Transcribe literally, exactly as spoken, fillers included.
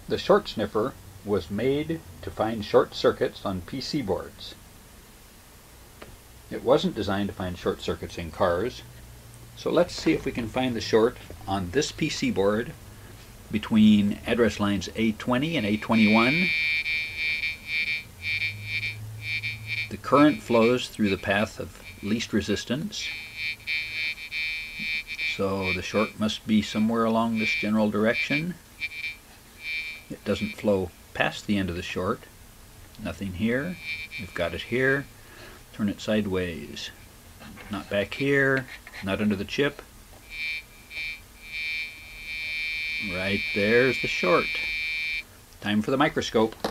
The ShortSniffer was made to find short circuits on P C boards. It wasn't designed to find short circuits in cars. So let's see if we can find the short on this P C board between address lines A twenty and A twenty-one. The current flows through the path of least resistance. So the short must be somewhere along this general direction. It doesn't flow past the end of the short. Nothing here. We've got it here. Turn it sideways. Not back here. Not under the chip. Right there's the short. Time for the microscope.